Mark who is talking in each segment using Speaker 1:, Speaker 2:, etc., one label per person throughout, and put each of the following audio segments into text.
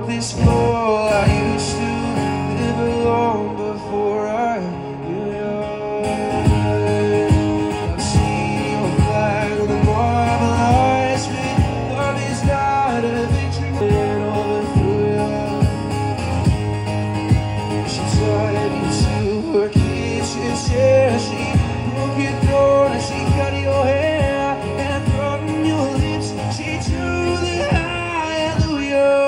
Speaker 1: walk this floor. I used to live alone before I knew you. I've seen your flag with the marble eyes, but love is not a victory and overthrew you. She tied you to her kitchen chair, she broke your throat and she cut your hair, and from your lips she drew the hallelujah.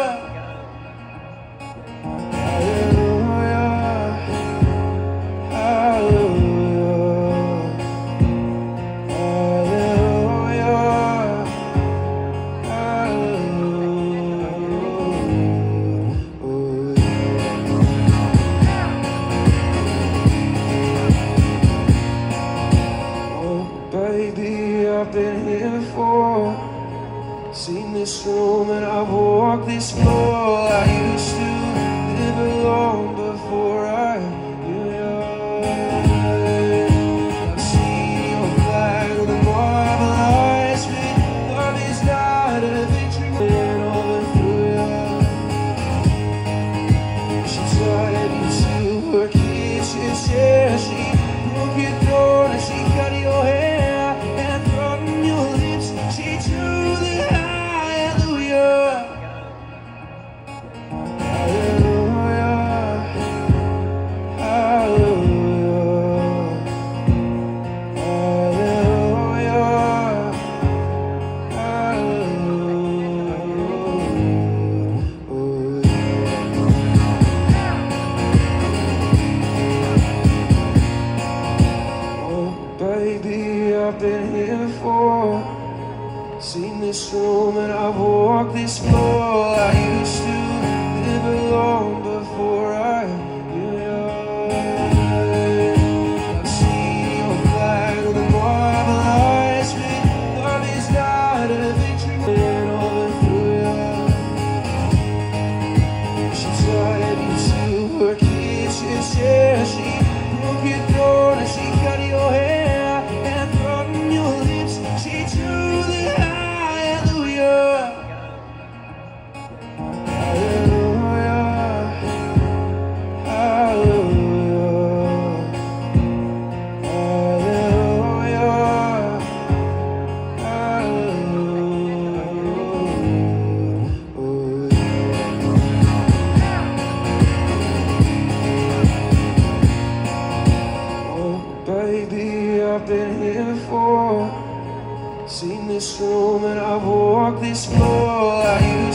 Speaker 1: Baby, I've been here before, seen this room and I've walked this floor. I used to live alone before I knew you. I've seen your flag with the marble eyes, but love is not a victory and overthrew you. She tied you to her kitchen chair, she broke your throat and she cut your hair, and from your lips she drew the hallelujah. Baby, I've been here before, seen this room and I've walked this floor. I used to live alone before I knew you. I've seen your flag with the marble eyes, but love is not a victory and overthrew you. She tied you to her kitchen chair, she broke your throat and she cut your hair, and from your lips she drew the hallelujah. Baby, I've been here before, seen this room and I've walked this floor. I used